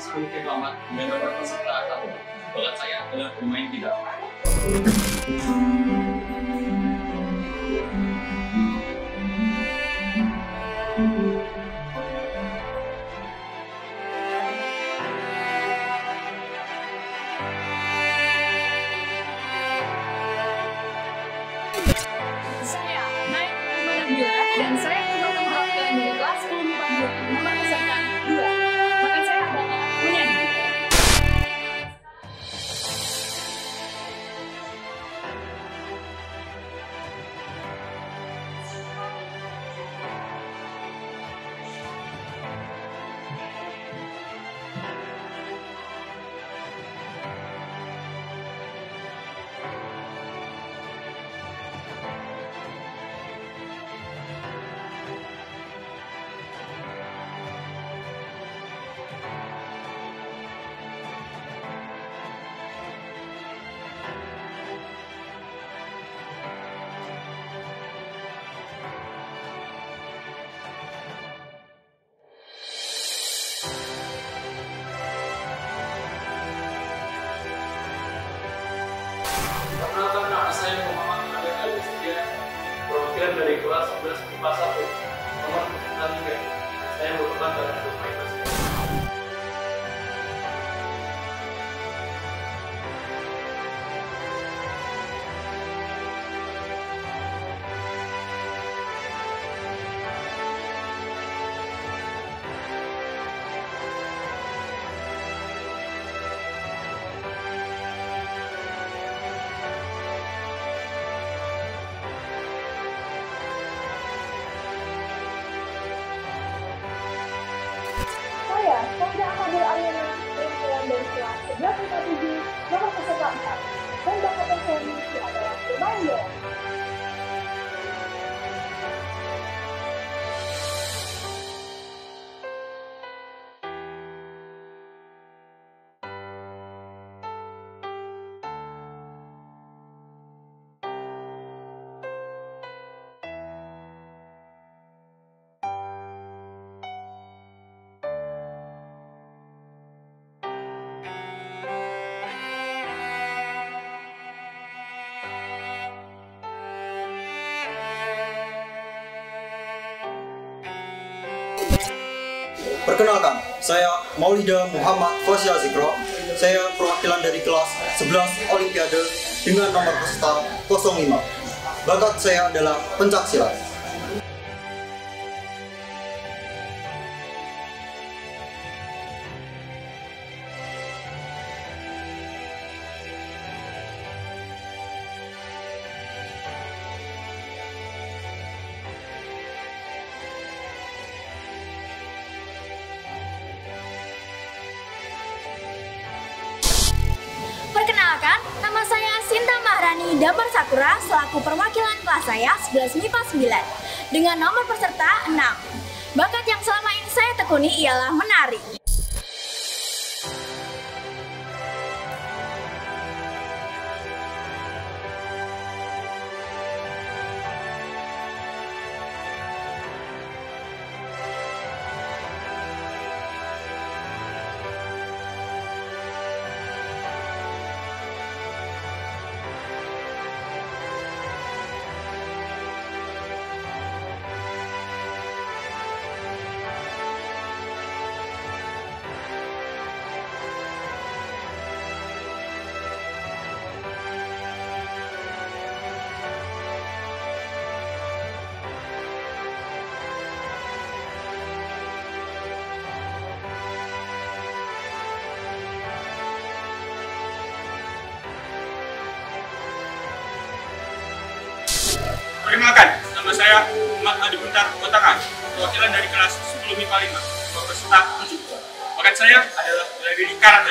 memiliki pengalaman dengan nomor peserta 1. Bakat saya adalah bermain gitar. Saya naik Nabila dan saya juga perwakilan dari kelas 10 MIPA 2 nomor peserta 2. Bakat saya adalah menyanyi. Perkenalkan, nama saya Muhammad Nabil Al-Setia, perwakilan dari kelas 11 MIPA 1 nomor peserta 3. Saya merupakan dari bermain basket. Saya, Sofia Fadil Ariana, perwakilan dari kelas 11 MIPA 7 nomor peserta 4. Dan bakat yang saya miliki adalah bermain bola. Perkenalkan, saya Maulida Muhammad Fasya Zikro. Saya perwakilan dari kelas 11 Olimpiade dengan nomor peserta 05. Bakat saya adalah pencaksilat. Perkenalkan, nama saya Sinta Mahrani Damar Sakura selaku perwakilan kelas saya 11 MIPA 9 dengan nomor peserta 6. Bakat yang selama ini saya tekuni ialah menari. Perkenalkan, nama saya Ahmad Adi Buntar Kotakan, perwakilan dari kelas 10 MIPA 5, nomor peserta 7. Bakat saya adalah bela diri karate.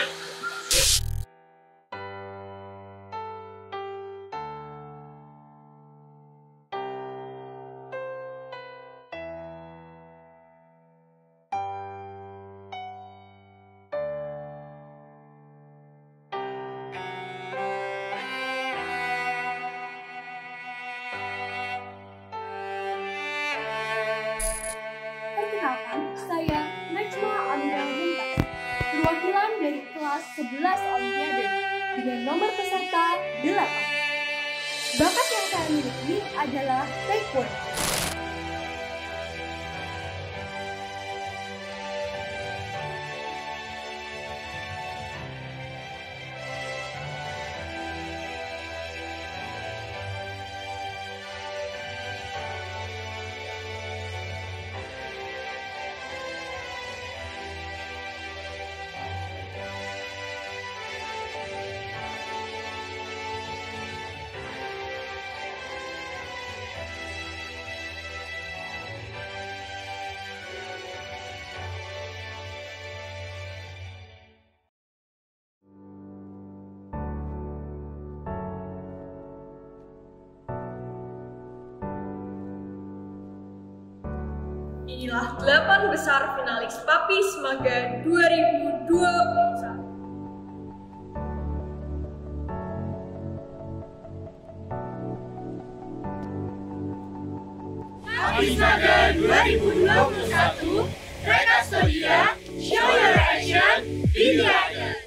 Perkenalkan, saya Najma Amira Muntas, perwakilan Olimpiade dengan nomor peserta 8. Bakat yang saya miliki adalah taekwondo. Inilah 8 besar finalis PAPI Semaga 2021. PAPI Semaga 2021, Reka Storia, Show Your Action, Be The Other.